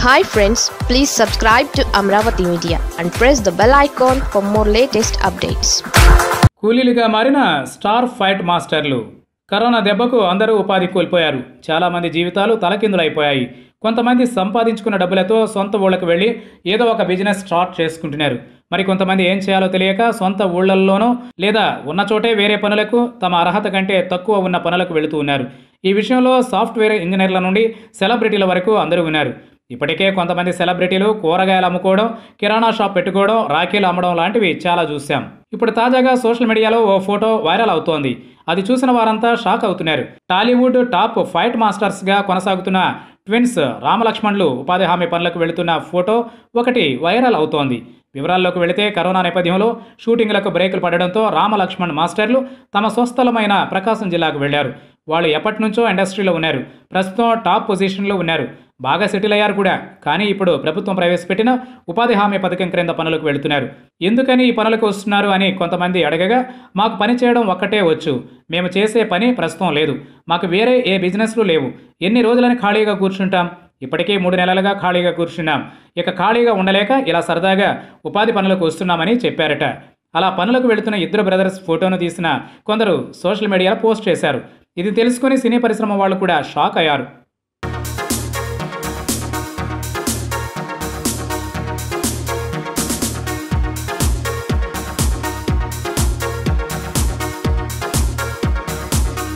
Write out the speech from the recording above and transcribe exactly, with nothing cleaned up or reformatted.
Hi friends, please subscribe to Amaravathi Media and press the bell icon for more latest updates. కూలీలుగా మారిన star fight మాస్టర్లు. Corona దెబ్బకు అందరూ ఉపాధి కోల్పోయారు. చాలా మంది జీవితాలు తలకిందులైపోయాయి. కొంతమంది సంపాదించుకున్న డబ్బులతో సొంత ఊళ్ళకు వెళ్ళి ఏదో ఒక బిజినెస్ స్టార్ట్ చేసుకుంటున్నారు. మరి కొంతమంది ఏం చేయాలో తెలియక సొంత ఊళ్ళల్లోనో లేదా ఉన్న చోటే వేరే పనులకు తమ అర్హత కంటే తక్కువ ఉన్న పనులకు వెళుతూ ఉన్నారు. ఈ విషయంలో సాఫ్ట్వేర్ ఇంజనీర్ల నుండి సెలబ్రిటీల వరకు అందరూ ఉన్నారు. ఇప్పటికే కొంతమంది సెలబ్రిటీలు కూరగాయలు అమ్ముకోవడం, కిరాణా షాప్ పెట్టుకోవడం, రాఖీలు అమ్మడం లాంటివి చాలా చూశాం. ఇప్పుడు తాజాగా సోషల్ మీడియాలో ఓ ఫోటో వైరల్ అవుతోంది. అది చూసిన వారంతా షాక్ అవుతున్నారు. టాలీవుడ్ టాప్ ఫైట్ మాస్టర్స్గా కొనసాగుతున్న ట్విన్స్ రామలక్ష్మణ్లు ఉపాధి హామీ పనులకు వెళుతున్న ఫోటో ఒకటి వైరల్ అవుతోంది. వివరాల్లోకి వెళితే కరోనా నేపథ్యంలో షూటింగ్లకు బ్రేకులు పడడంతో రామలక్ష్మణ్ మాస్టర్లు తమ స్వస్థలమైన ప్రకాశం జిల్లాకు వెళ్లారు. వాళ్ళు ఎప్పటి నుంచో ఇండస్ట్రీలో ఉన్నారు. ప్రస్తుతం టాప్ పొజిషన్లో ఉన్నారు. బాగా సెటిల్ అయ్యారు కూడా. కానీ ఇప్పుడు ప్రభుత్వం ప్రవేశపెట్టిన ఉపాధి హామీ పథకం క్రింద పనులకు వెళుతున్నారు. ఎందుకని ఈ పనులకు వస్తున్నారు అని కొంతమంది అడగగా, మాకు పని చేయడం ఒక్కటే వచ్చు, మేము చేసే పని ప్రస్తుతం లేదు, మాకు వేరే ఏ బిజినెస్లు లేవు, ఎన్ని రోజులని ఖాళీగా కూర్చుంటాం, ఇప్పటికే మూడు నెలలుగా ఖాళీగా కూర్చున్నాం, ఇక ఖాళీగా ఉండలేక ఇలా సరదాగా ఉపాధి పనులకు వస్తున్నామని చెప్పారట. అలా పనులకు వెళుతున్న ఇద్దరు బ్రదర్స్ ఫోటోను తీసిన కొందరు సోషల్ మీడియాలో పోస్ట్ చేశారు. ఇది తెలుసుకుని సినీ పరిశ్రమ వాళ్ళు కూడా షాక్ అయ్యారు.